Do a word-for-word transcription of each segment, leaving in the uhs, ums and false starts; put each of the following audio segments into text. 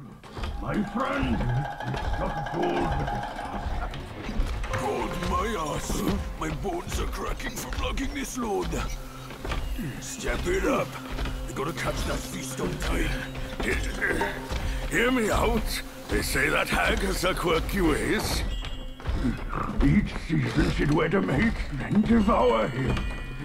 My friend, not gold. God, my ass. My bones are cracking from lugging this load. Step it up. We gotta catch that feast on time. Hear me out. They say that hag has her quirky ways. Each season she'd wed a mate, then devour him.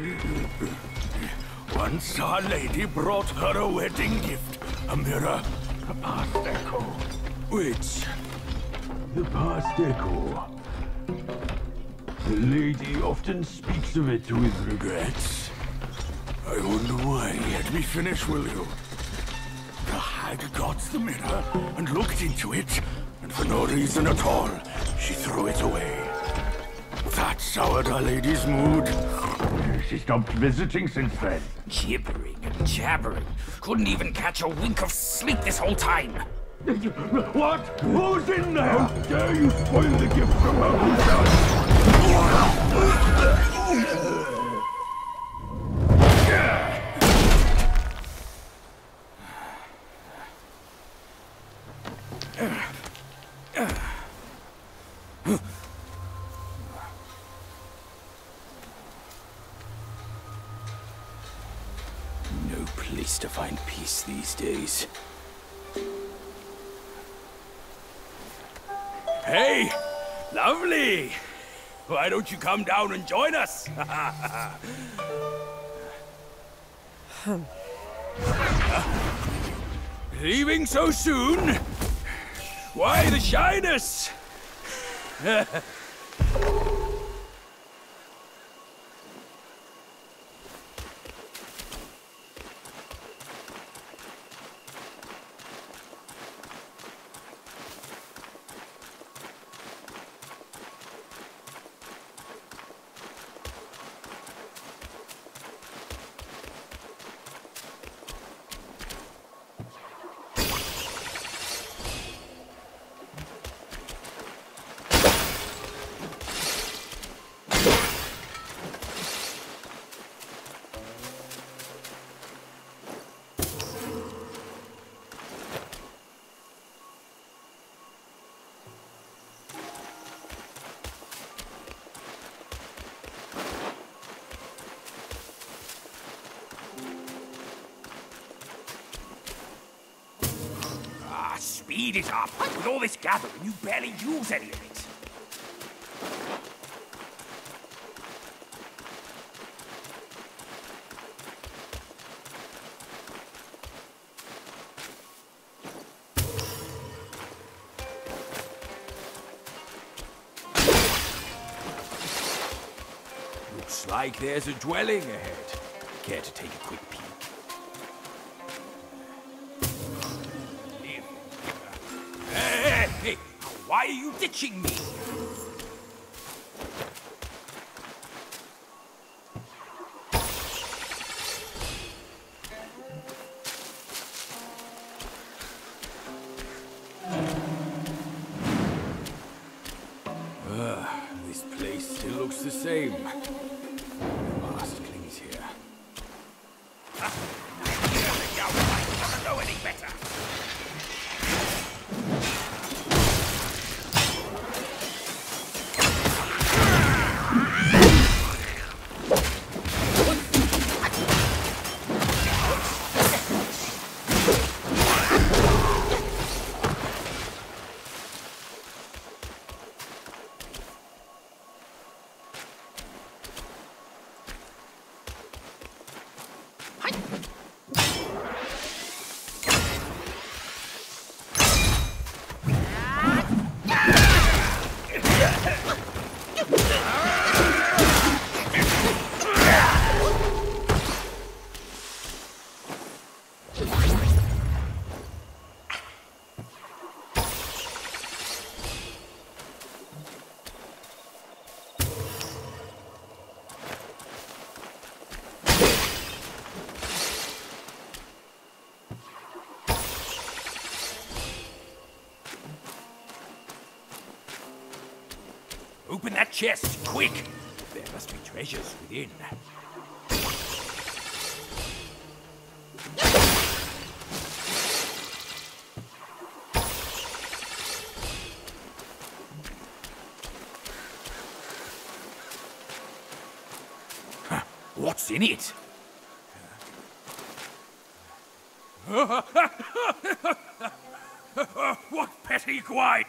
Once our lady brought her a wedding gift. A mirror. A past echo. Which? The past echo. The lady often speaks of it with regrets. I wonder why. Let me finish, will you? The hag got the mirror and looked into it, and for no reason at all, she threw it away. That soured our lady's mood. She stopped visiting since then. Gibbering and jabbering. Couldn't even catch a wink of sleep this whole time. What? Who's in there? How dare you spoil the gift from her who's done? No place to find peace these days. Hey! Lovely! Why don't you come down and join us? Leaving so soon? Why the shyness? Speed it up. With all this gathering, you barely use any of it. Looks like there's a dwelling ahead. Care to take a quick peek? Hey, why are you ditching me? Uh, this place still looks the same. The past clings here. Ah, I don't know any better. Open that chest, quick! There must be treasures within. What's in it? What petty Guai!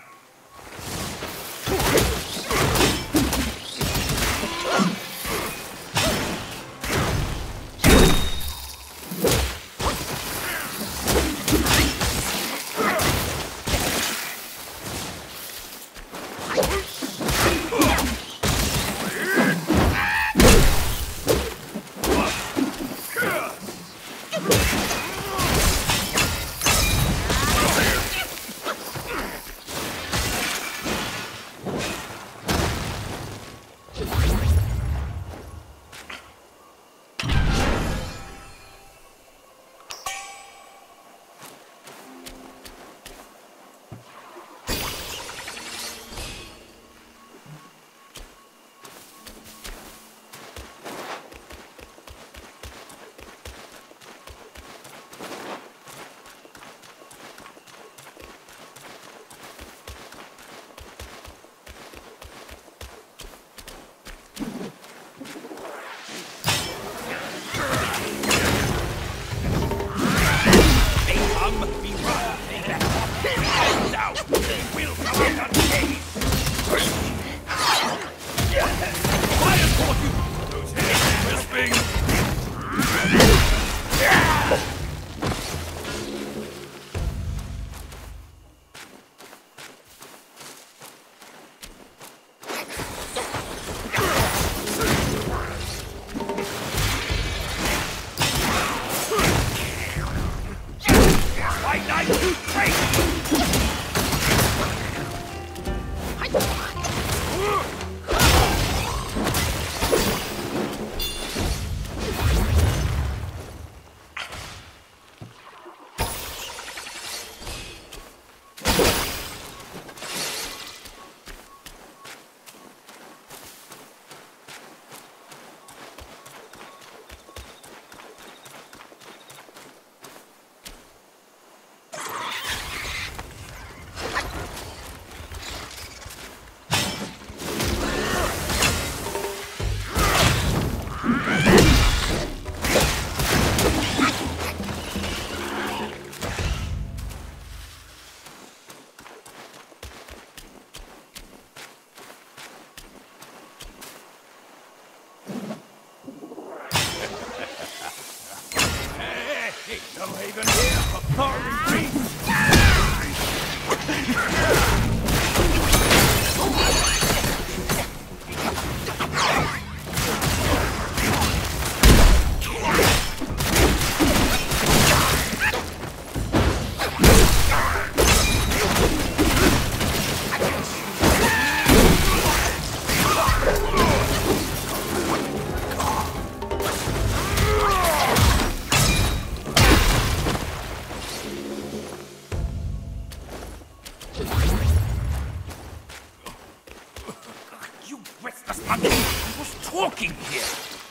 Talking here.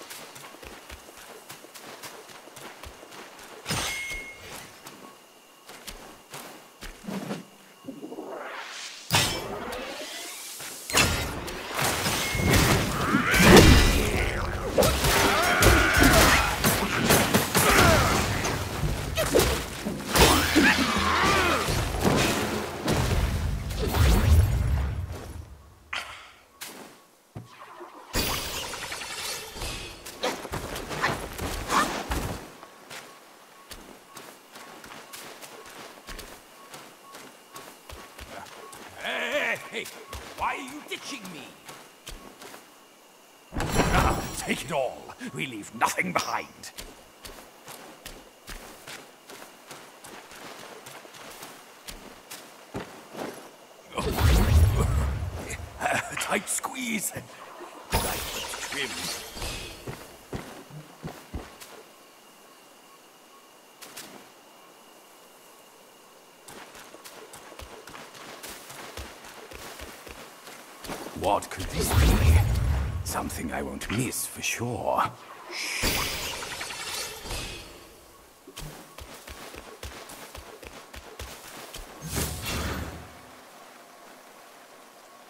Hey, why are you ditching me? Ah, take it all. We leave nothing behind. Uh, tight squeeze. Nice trim. What could this be? Something I won't miss for sure.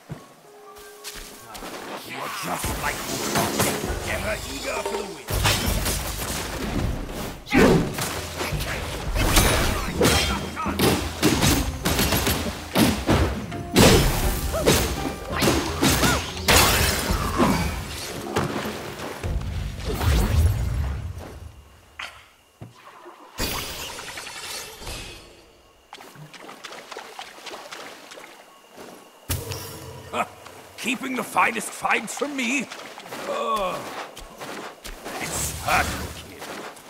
You're just like Wukong, ever eager for the win. Keeping the finest finds from me? Oh, it's hurtful, kid.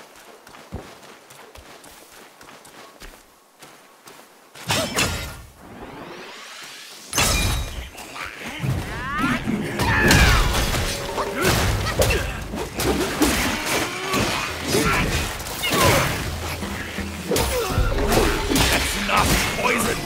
That's enough poison!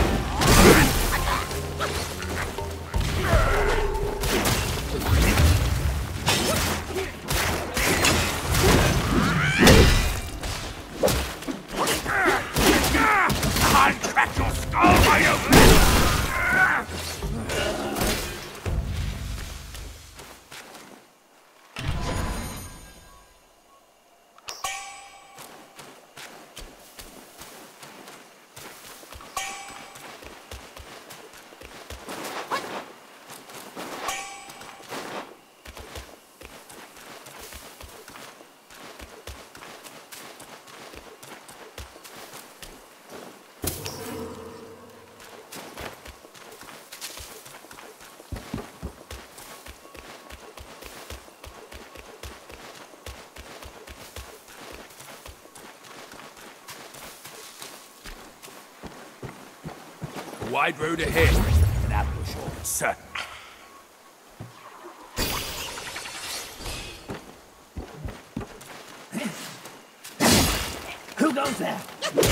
Wide road ahead. An ambush or certain. Who goes there?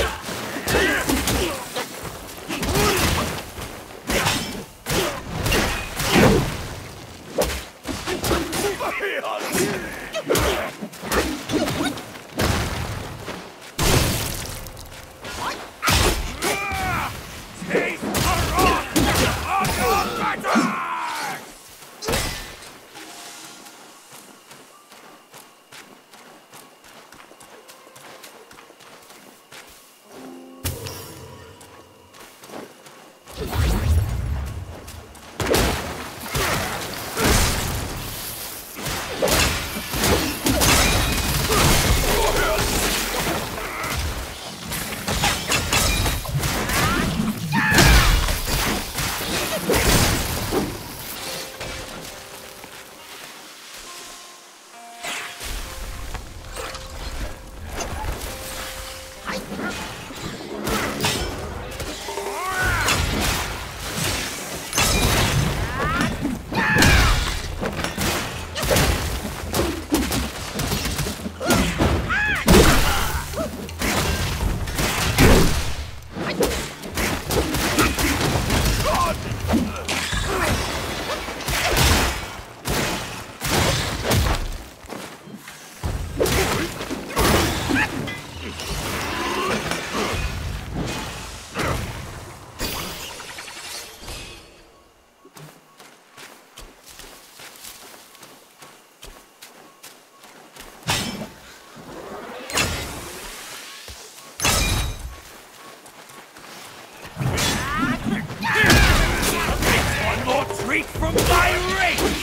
Retreat from my range!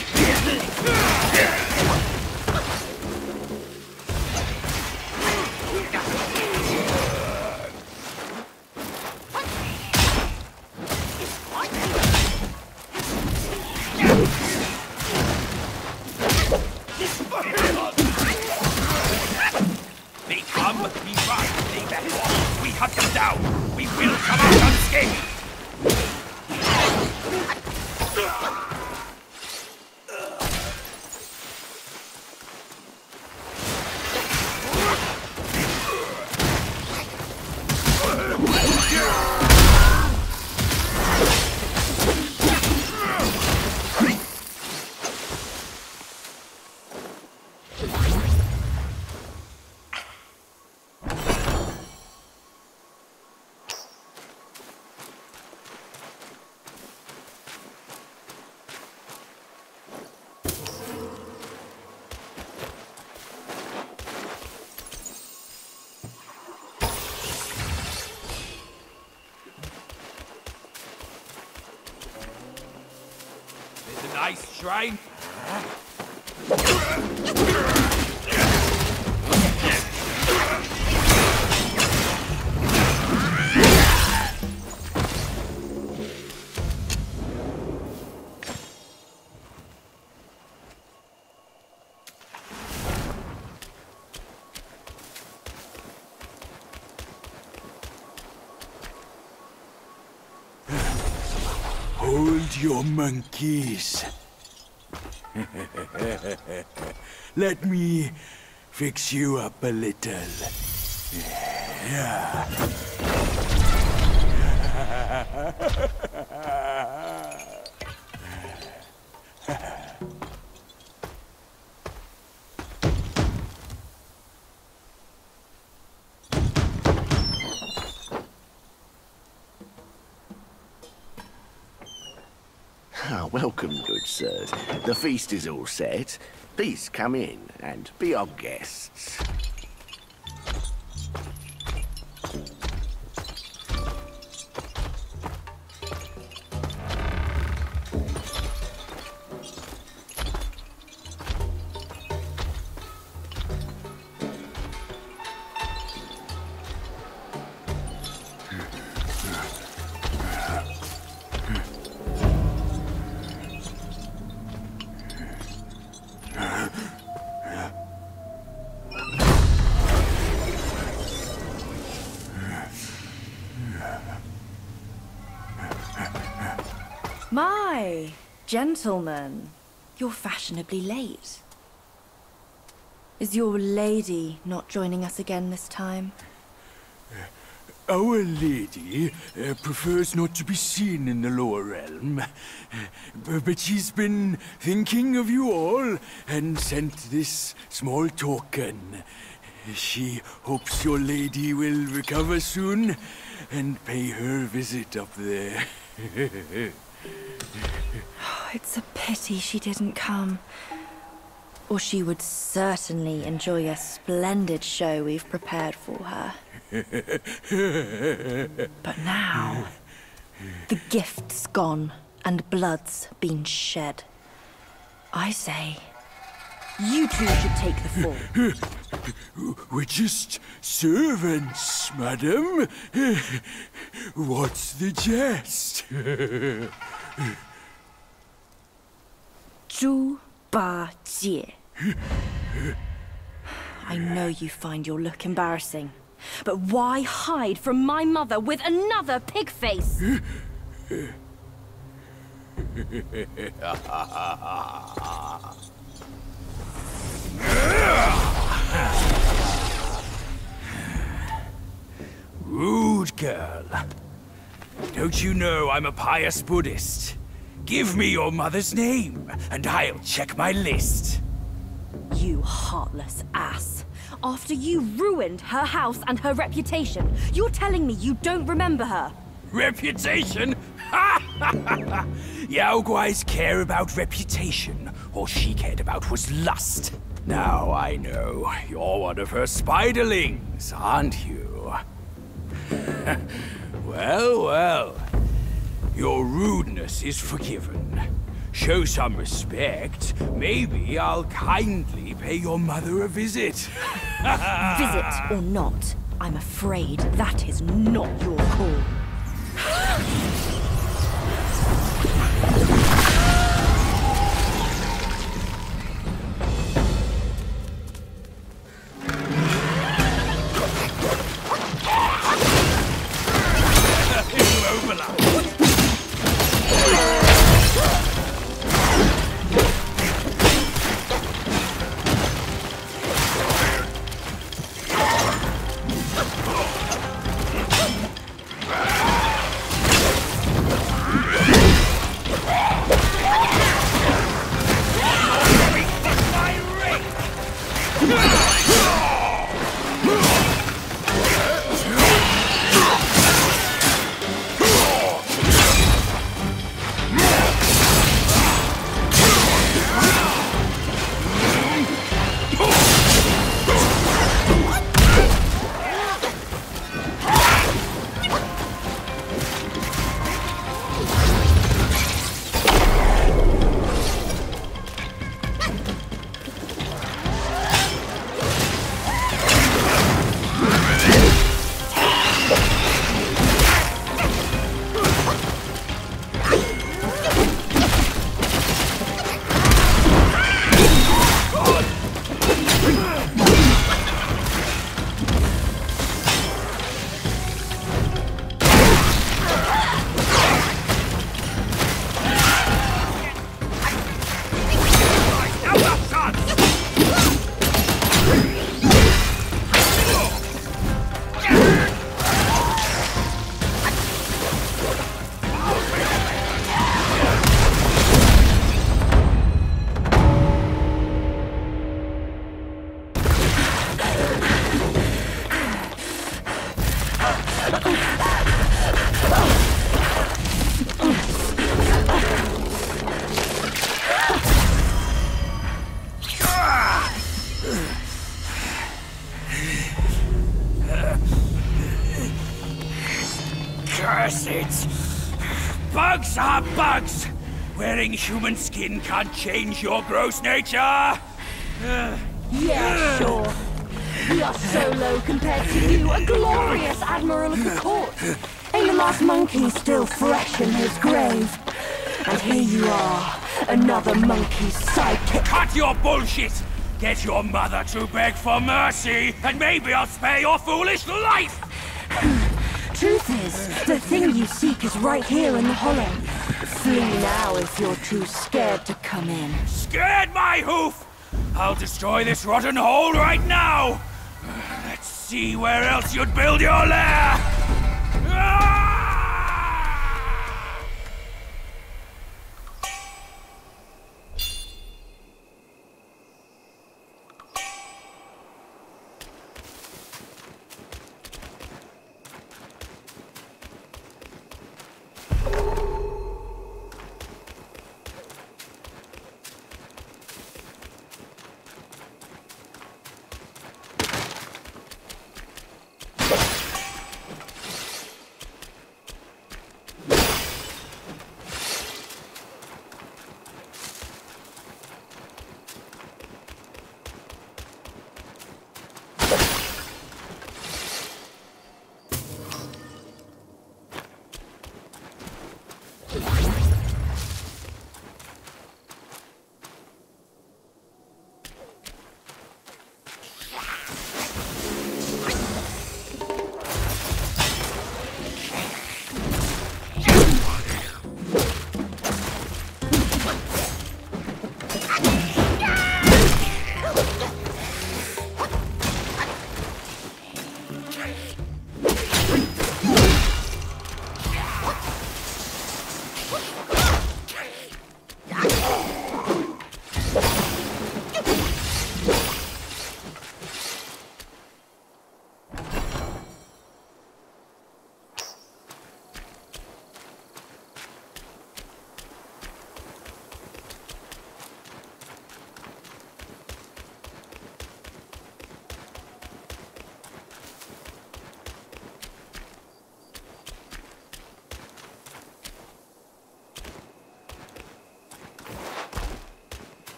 They come, we run, they back off. We hunt them down. We will come out unscathed. Nice shrine. Hold your monkeys. Let me fix you up a little. Yeah. Ah, welcome, good sirs. The feast is all set. Please come in and be our guests. My gentlemen, you're fashionably late. Is your lady not joining us again this time? Our lady uh, prefers not to be seen in the lower realm, uh, but she's been thinking of you all and sent this small token. She hopes your lady will recover soon and pay her visit up there. It's a pity she didn't come. Or she would certainly enjoy a splendid show we've prepared for her. But now, the gift's gone and blood's been shed. I say, you two should take the fall. We're just servants, madam. What's the jest? Zhu Ba Jie. I know you find your look embarrassing, but why hide from my mother with another pig face? Rude girl. Don't you know I'm a pious Buddhist? Give me your mother's name, and I'll check my list. You heartless ass. After you ruined her house and her reputation, you're telling me you don't remember her? Reputation? Ha ha ha! Yao Guai's care about reputation. All she cared about was lust. Now I know. You're one of her spiderlings, aren't you? Well, well. Your rudeness is forgiven. Show some respect. Maybe I'll kindly pay your mother a visit. Visit or not, I'm afraid that is not your call. Ah! Curse it! Bugs are bugs! Wearing human skin can't change your gross nature! Yeah, sure. We are so low compared to you, a glorious admiral of the court. And the last monkey still fresh in his grave. And here you are, another monkey's sidekick. Cut your bullshit! Get your mother to beg for mercy, and maybe I'll spare your foolish life! Truth is, the thing you seek is right here in the hollow. Flee now if you're too scared to come in. Scared my hoof! I'll destroy this rotten hole right now! Let's see where else you'd build your lair! Ah!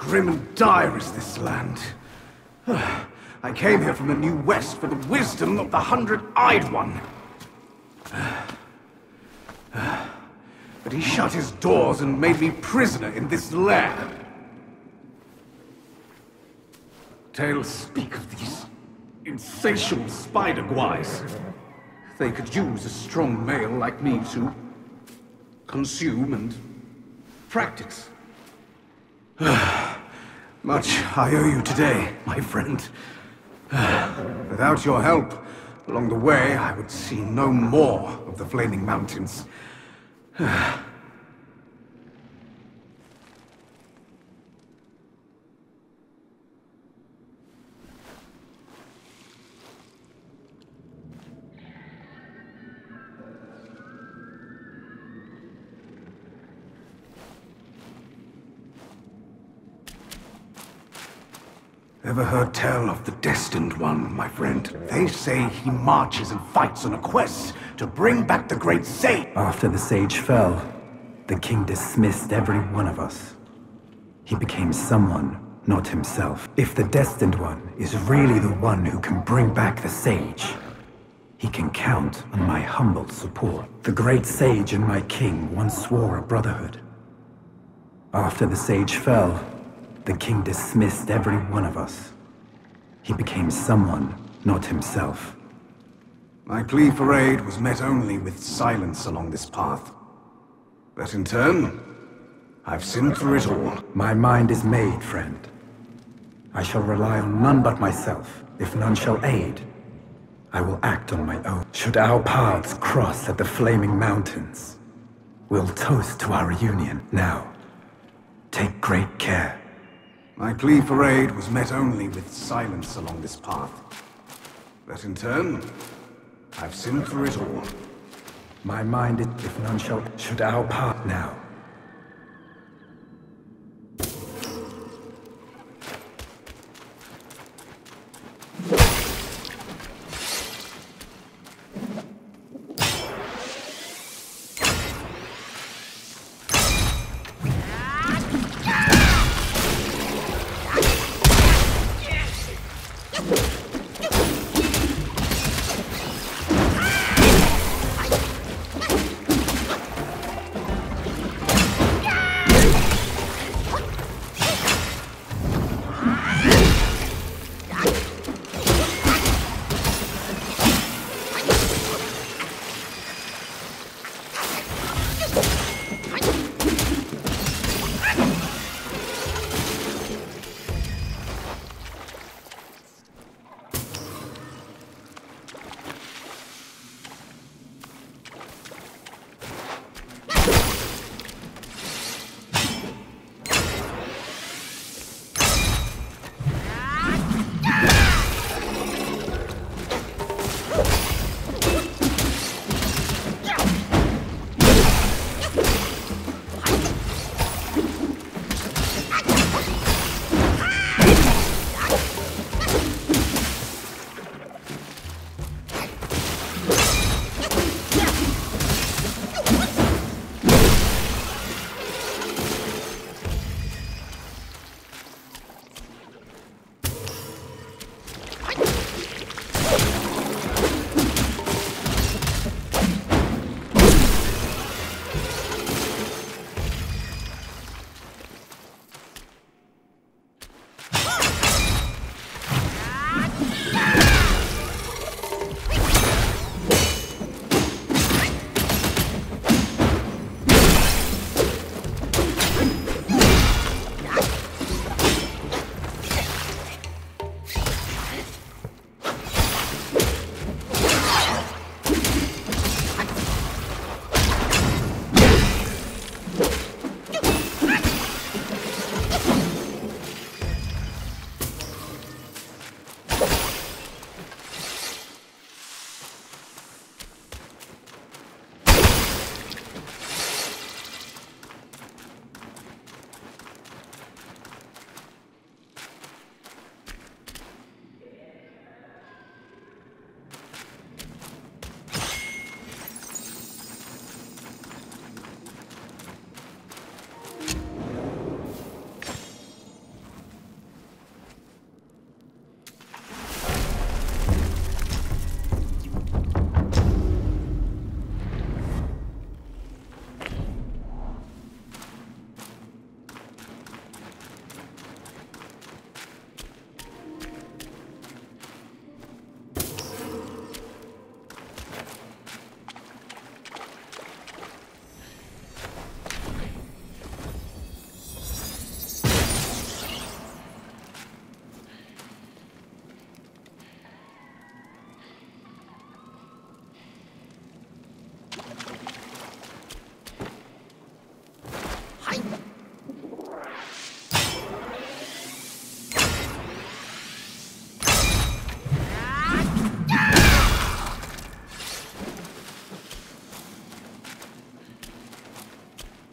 grim and dire is this land. I came here from the New West for the wisdom of the Hundred-Eyed One. But he shut his doors and made me prisoner in this lair. Tales speak of these insatiable spider guais. They could use a strong male like me to consume and practice. Much I owe you today, my friend. Without your help, along the way, I would see no more of the Flaming Mountains. Ever heard tell of the Destined One, my friend? They say he marches and fights on a quest to bring back the great sage. After the sage fell, the king dismissed every one of us. He became someone, not himself. If the Destined One is really the one who can bring back the sage, he can count on my humble support. The great sage and my king once swore a brotherhood. After the sage fell, the king dismissed every one of us. He became someone, not himself. My plea for aid was met only with silence along this path. But in turn, I've sinned through it all. My mind is made, friend. I shall rely on none but myself. If none shall aid, I will act on my own. Should our paths cross at the Flaming Mountains, we'll toast to our reunion. Now, take great care. My plea for aid was met only with silence along this path. But in turn, I've sinned through it all. My mind is, if none shall, should our path now.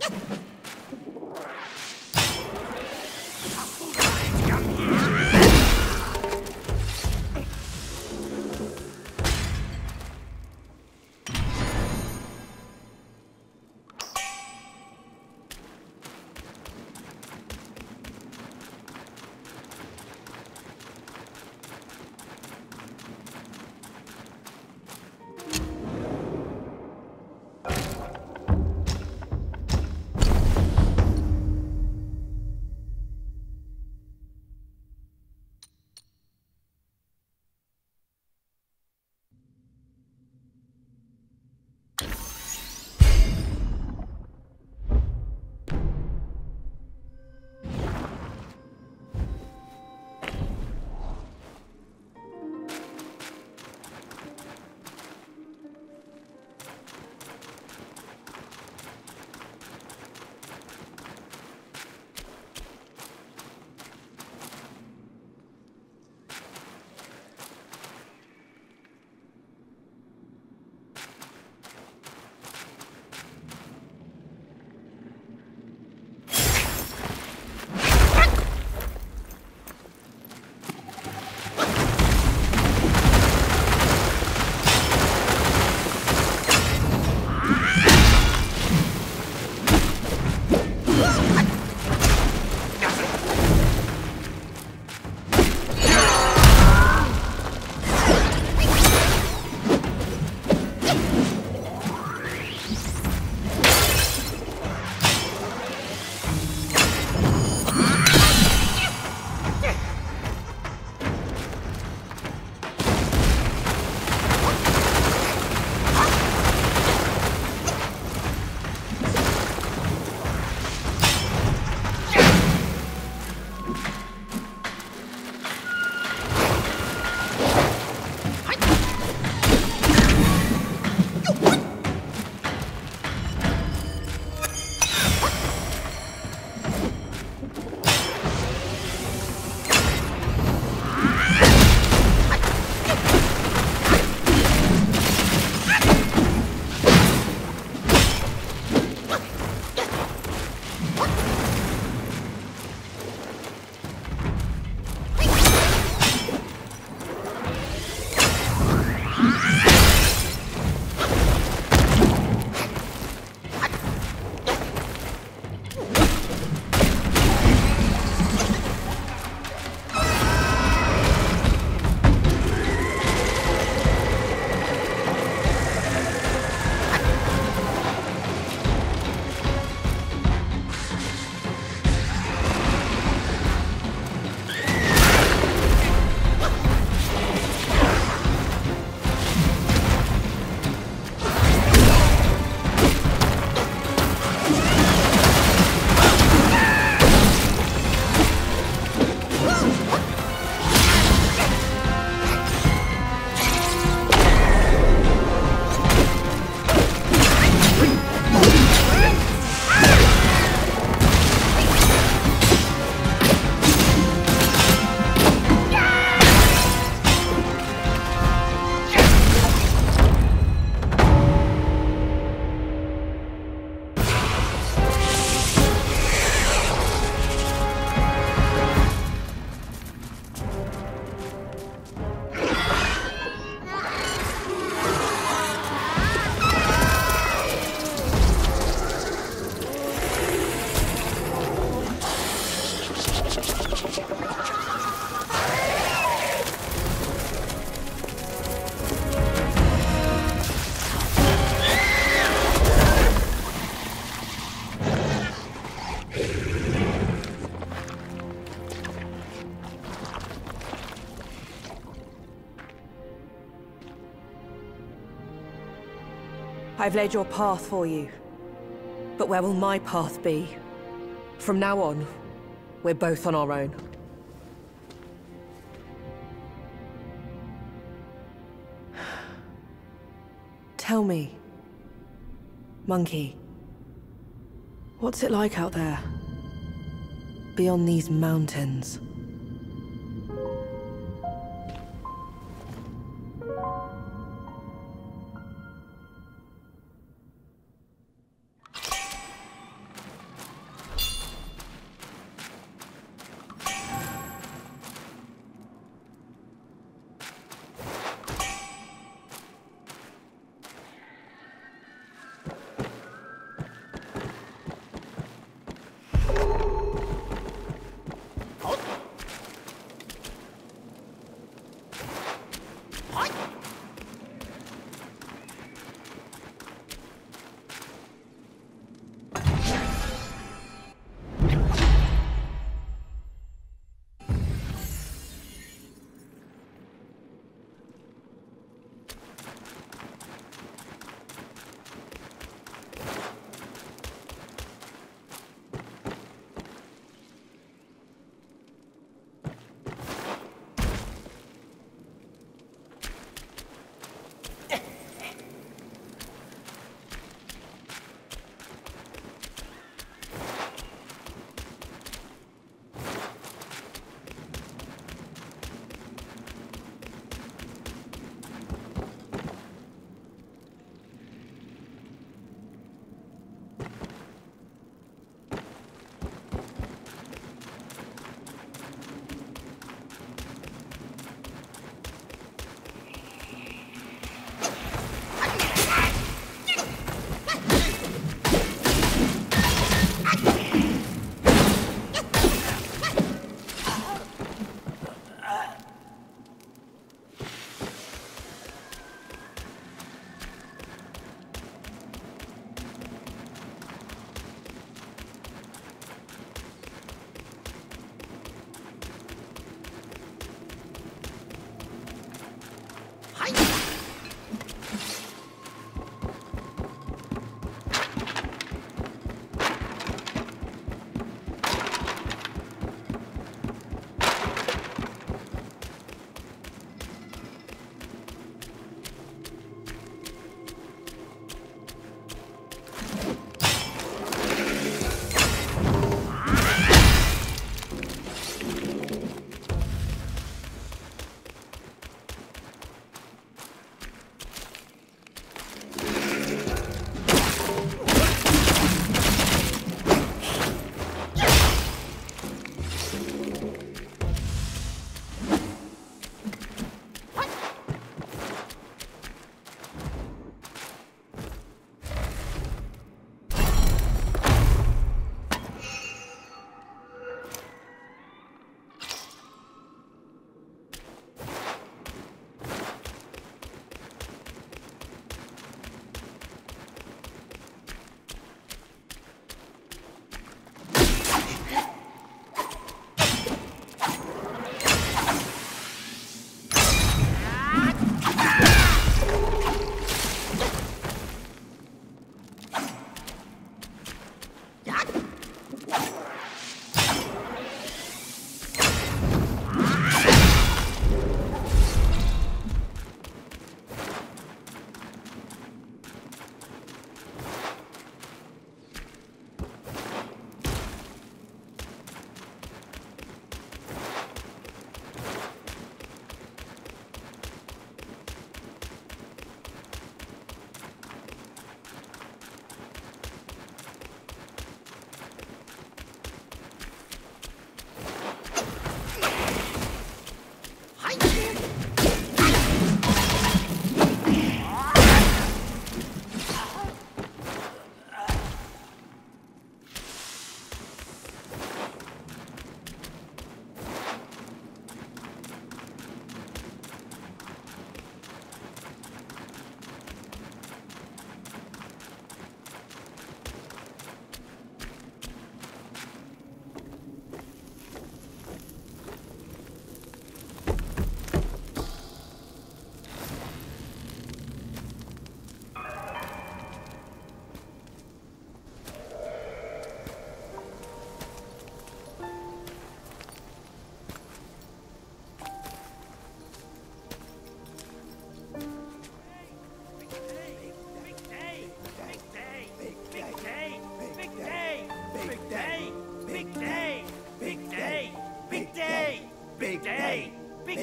I've laid your path for you. But where will my path be? From now on, we're both on our own. Tell me, Monkey, what's it like out there? Beyond these mountains?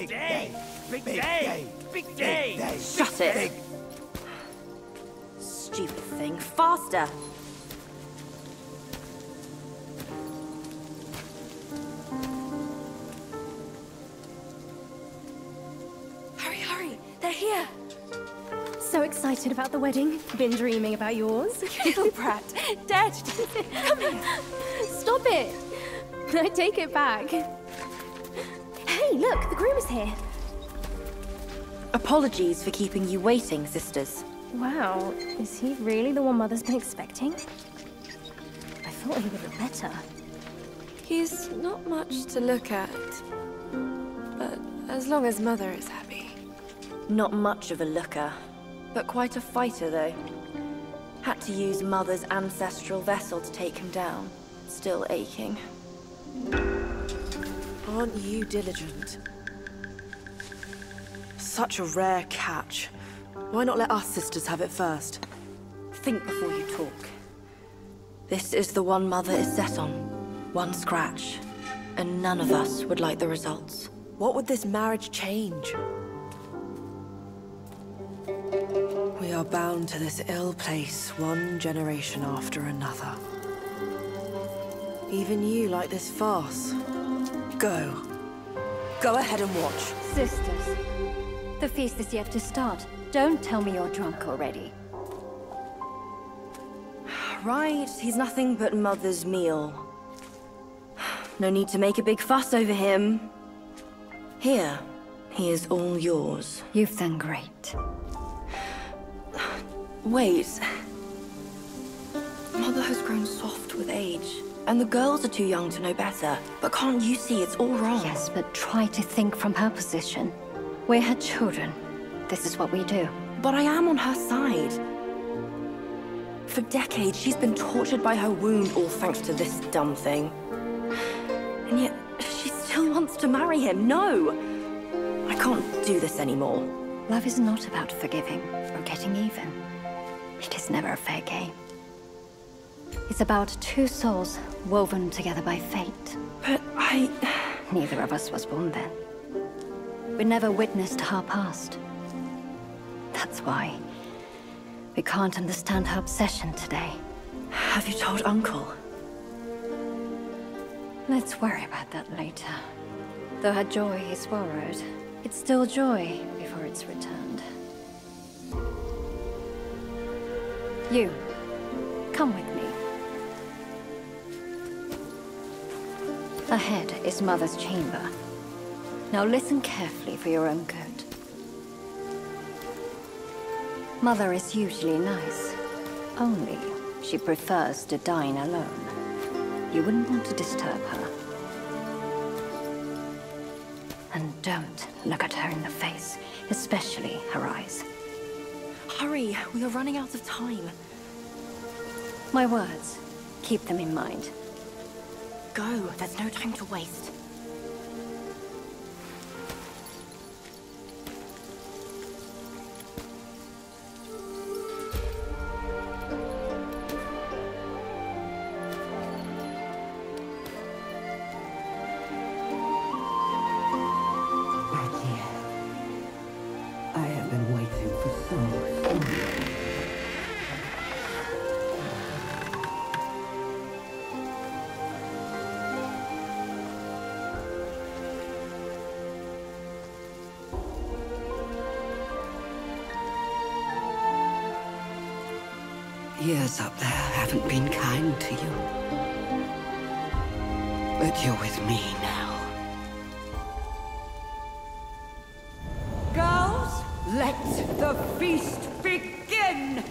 day! Big day! Big day! Shut it! Stupid thing. Faster! Hurry, hurry! They're here! So excited about the wedding. Been dreaming about yours. You little brat. Dad, come here. Stop it. I take it back. Hey, look, the groom is here. Apologies for keeping you waiting, sisters. Wow, is he really the one Mother's been expecting? I thought he would look better. He's not much to look at, but as long as Mother is happy. Not much of a looker, but quite a fighter, though. Had to use Mother's ancestral vessel to take him down. Still aching. Aren't you diligent? Such a rare catch. Why not let us sisters have it first? Think before you talk. This is the one Mother is set on. One scratch. And none of us would like the results. What would this marriage change? We are bound to this ill place one generation after another. Even you like this farce. Go. Go ahead and watch. Sisters, the feast is yet to start. Don't tell me you're drunk already. Right, he's nothing but Mother's meal. No need to make a big fuss over him. Here, he is all yours. You've done great. Wait. Mother has grown soft with age, and the girls are too young to know better. But can't you see it's all wrong? Yes, but try to think from her position. We're her children. This is what we do. But I am on her side. For decades, she's been tortured by her wound, all thanks to this dumb thing. And yet, she still wants to marry him. No! I can't do this anymore. Love is not about forgiving or getting even. It is never a fair game. It's about two souls woven together by fate. But I... Neither of us was born then. We never witnessed her past. That's why we can't understand her obsession today. Have you told Uncle? Let's worry about that later. Though her joy is borrowed, it's still joy before it's returned. You, come with me. Ahead is Mother's chamber. Now listen carefully for your own good. Mother is usually nice. Only she prefers to dine alone. You wouldn't want to disturb her. And don't look at her in the face, especially her eyes. Hurry, we are running out of time. My words, keep them in mind. Go, there's no time to waste. I have been waiting for so long. Years up there haven't been kind to you. But you're with me now. Girls, let the feast begin!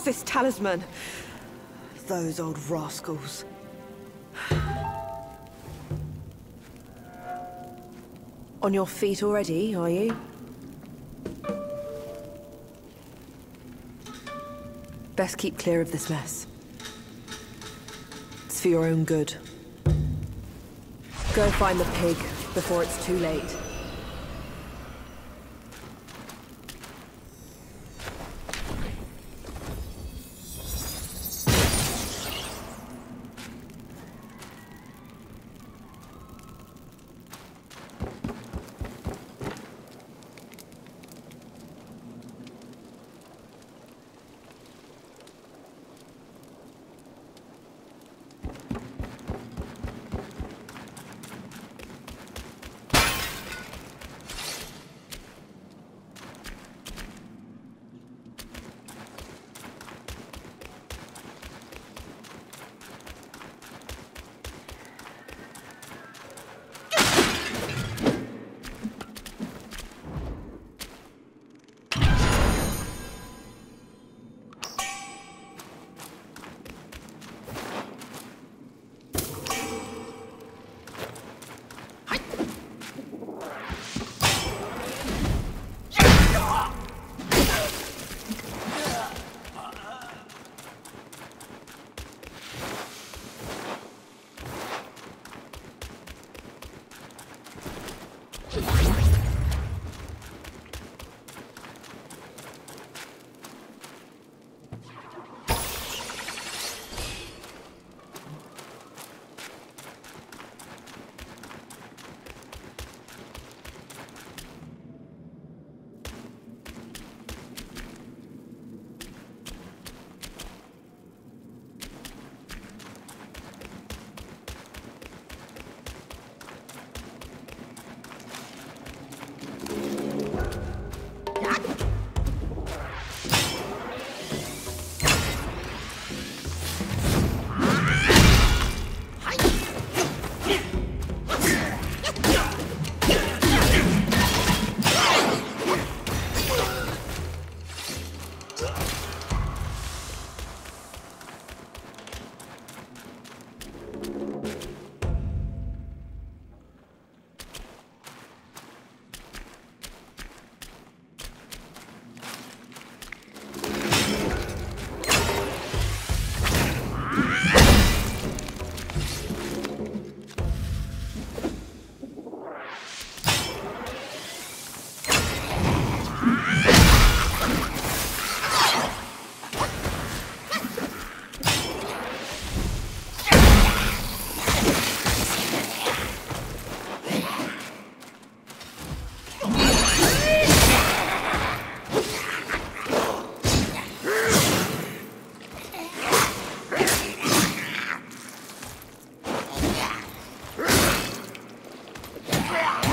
What's this talisman? Those old rascals. On your feet already, are you? Best keep clear of this mess. It's for your own good. Go find the pig before it's too late. Yeah.